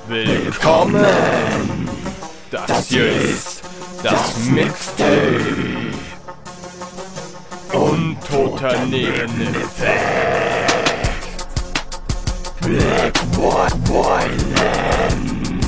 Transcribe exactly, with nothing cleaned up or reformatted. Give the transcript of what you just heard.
Willkommen! Das hier ist das Mixtape! Untoternebeneffekt! Black White Violence!